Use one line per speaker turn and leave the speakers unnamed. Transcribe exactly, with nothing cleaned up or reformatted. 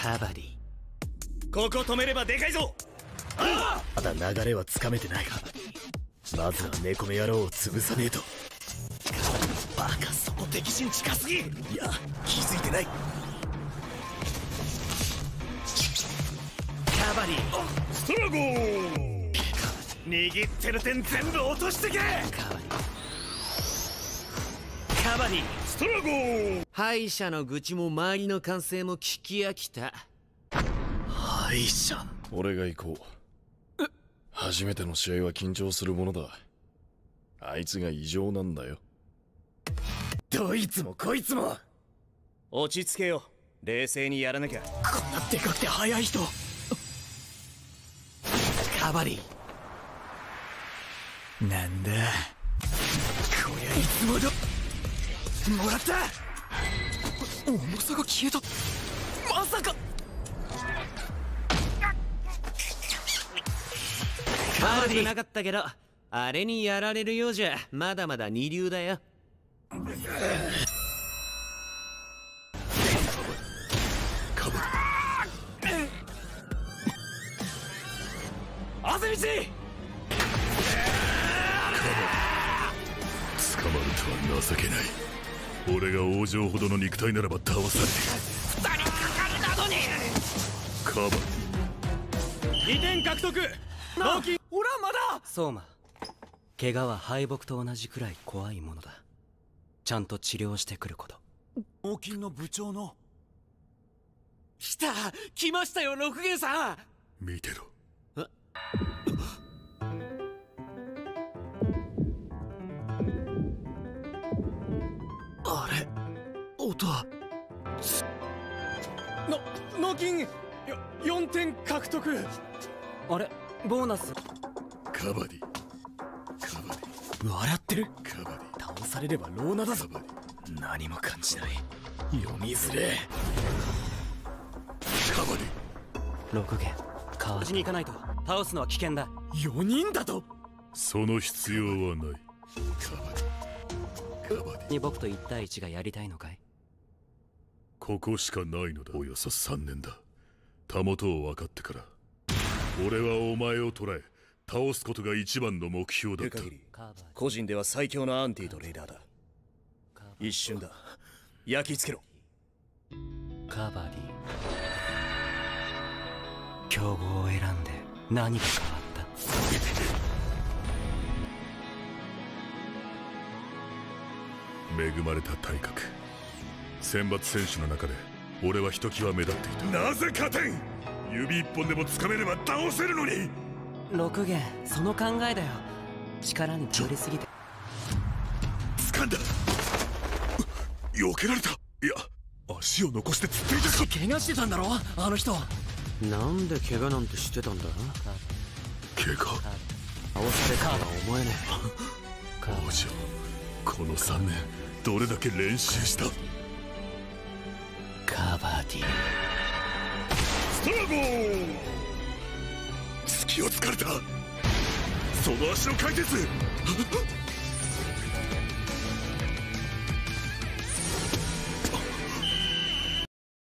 カバディ。
ここ止めればでかいぞ。
ああ、まだ流れはつかめてない。まずは猫目野郎を潰さねえと。バカ、その敵陣近すぎ。いや、気づいてない。
カバディストラゴー。握ってる点全部落としてけ。
カバディ。
カバディストラゴー。
敗者の愚痴も周りの歓声も聞き飽きた。
敗者。
俺が行こう。初めての試合は緊張するものだ。あいつが異常なんだよ。
どいつもこいつも。
落ち着けよ。冷静にやらなきゃ。
こんなでかくて速い人。カバディ。なんだこりゃいつもど。もらった。重さが消えた。まさか。
悪くなかったけど、あれにやられるようじゃまだまだ二流だよ。
カバディ。
あぜ道。
捕まるとは情けない。俺が王女ほどの肉体ならば倒される。
二人かかるなどに。
カバディ。
にてん獲得。納金。ほらまだ。
相馬、怪我は敗北と同じくらい怖いものだ。ちゃんと治療してくること。
納金の部長の。
来た、来ましたよ六元さん。
見てろ。
あれ、音は。
の納金よよんてん獲得。
あれ、ボーナス。
カバディ。カバディ。
笑ってる。
カバディ。
倒されればローナだぞ。
カバディ。
何も感じない。読みづれえ。
カバディ。
六元、川地に行かないと倒すのは危険だ。
よにんだと。
その必要はない。カバディ。カバディ。
に僕と一対一がやりたいのかい。
ここしかないのだ。およそさんねんだ。たもとを分かってから俺はお前を捕らえ倒すことが一番の目標だった。
個人では最強のアンティとレイダーだ。一瞬だ。焼き付けろ。
カバディ。競合を選んで何が変わった。
恵まれた体格。選抜選手の中で俺はひときわ目立っていた。なぜ勝てん。指一本でも掴めれば倒せるのに。
六元、その考えだよ。力に頼りすぎて。
掴んだ。避けられた。いや、足を残してつっていたか。
怪我してたんだろあの人。
なんで怪我なんてしてたんだ。
怪我。
倒されたとは思えない。
王女、このさんねんどれだけ練習した。
カバディ。
ストラゴー。隙を突かれた。その足の回転数